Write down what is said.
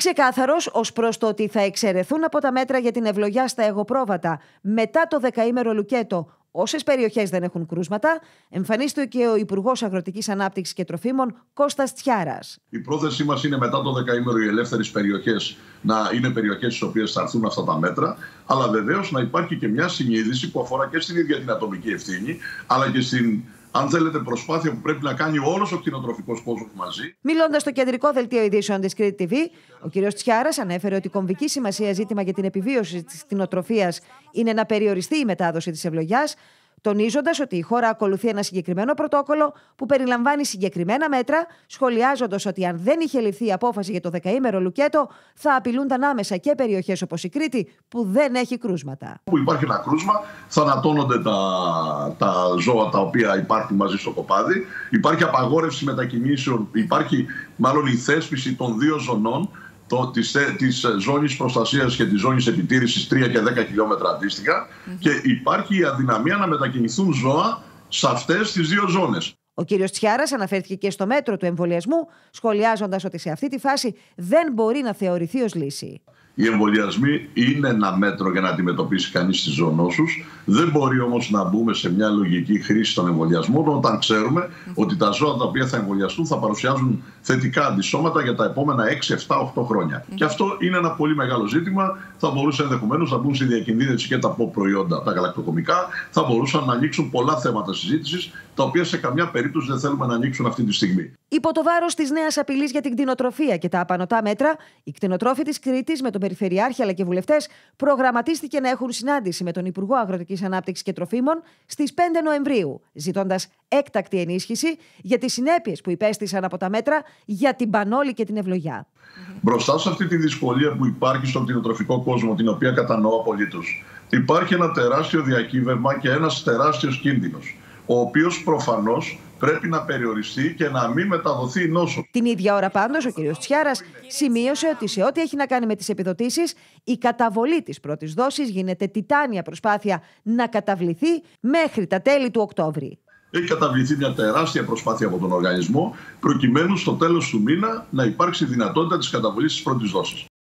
ξεκάθαρος ως προς το ότι θα εξαιρεθούν από τα μέτρα για την ευλογιά στα εγωπρόβατα μετά το δεκαήμερο Λουκέτο όσες περιοχές δεν έχουν κρούσματα, εμφανίστηκε και ο Υπουργός Αγροτικής Ανάπτυξης και Τροφίμων Κώστας Τσιάρας. Η πρόθεσή μας είναι μετά το δεκαήμερο οι ελεύθερες περιοχές να είναι περιοχές στις οποίες θα έρθουν αυτά τα μέτρα, αλλά βεβαίως να υπάρχει και μια συνείδηση που αφορά και στην ίδια την ατομική ευθύνη, αλλά και στην, αν θέλετε, προσπάθεια που πρέπει να κάνει όλος ο κτηνοτροφικός κόσμος μαζί. Μιλώντας στο κεντρικό δελτίο ειδήσεων της Κρήτη TV, ο κ. Τσιάρας ανέφερε ότι κομβική σημασία ζήτημα για την επιβίωση της κτηνοτροφίας είναι να περιοριστεί η μετάδοση της ευλογιάς, τονίζοντας ότι η χώρα ακολουθεί ένα συγκεκριμένο πρωτόκολλο που περιλαμβάνει συγκεκριμένα μέτρα, σχολιάζοντας ότι αν δεν είχε ληφθεί η απόφαση για το δεκαήμερο Λουκέτο, θα απειλούνταν άμεσα και περιοχές όπως η Κρήτη, που δεν έχει κρούσματα. Που υπάρχει ένα κρούσμα, θανατώνονται τα ζώα τα οποία υπάρχουν μαζί στο κοπάδι, υπάρχει απαγόρευση μετακινήσεων, υπάρχει μάλλον η θέσπιση των δύο ζωνών, της ζώνης προστασίας και της ζώνης επιτήρησης 3 και 10 χιλιόμετρα αντίστοιχα, και υπάρχει η αδυναμία να μετακινηθούν ζώα σε αυτές τις δύο ζώνες. Ο κύριος Τσιάρας αναφέρθηκε και στο μέτρο του εμβολιασμού, σχολιάζοντας ότι σε αυτή τη φάση δεν μπορεί να θεωρηθεί ως λύση. Οι εμβολιασμοί είναι ένα μέτρο για να αντιμετωπίσει κανείς τις ζωονόσους. Δεν μπορεί όμως να μπούμε σε μια λογική χρήση των εμβολιασμών όταν ξέρουμε ότι τα ζώα τα οποία θα εμβολιαστούν θα παρουσιάζουν θετικά αντισώματα για τα επόμενα 6, 7, 8 χρόνια. Και αυτό είναι ένα πολύ μεγάλο ζήτημα. Θα μπορούσε ενδεχομένως να μπουν στη διακινδύνευση και τα προϊόντα, τα γαλακτοκομικά. Θα μπορούσαν να ανοίξουν πολλά θέματα συζήτησης, τα οποία σε καμιά περίπτωση δεν θέλουμε να ανοίξουν αυτή τη στιγμή. Υπό το βάρος της νέας απειλής για την κτηνοτροφία και τα απανωτά μέτρα, οι κτηνοτρόφοι της Κρήτης με τον Περιφερειάρχη αλλά και βουλευτές προγραμματίστηκε να έχουν συνάντηση με τον Υπουργό Αγροτικής Ανάπτυξης και Τροφίμων στις 5 Νοεμβρίου, ζητώντας έκτακτη ενίσχυση για τις συνέπειες που υπέστησαν από τα μέτρα για την πανόλη και την ευλογιά. Μπροστά σε αυτή τη δυσκολία που υπάρχει στον κτηνοτροφικό κόσμο, την οποία κατανοώ απολύτως, υπάρχει ένα τεράστιο διακύβευμα και ένας τεράστιος κίνδυνος, ο οποίος προφανώς πρέπει να περιοριστεί και να μην μεταδοθεί η νόσο. Την ίδια ώρα πάντως ο κ. Τσιάρας σημείωσε ότι σε ό,τι έχει να κάνει με τις επιδοτήσεις, η καταβολή της πρώτης δόσης γίνεται τιτάνια προσπάθεια να καταβληθεί μέχρι τα τέλη του Οκτώβρη. Έχει καταβληθεί μια τεράστια προσπάθεια από τον οργανισμό, προκειμένου στο τέλος του μήνα να υπάρξει δυνατότητα της καταβολής της πρώτης δόσης.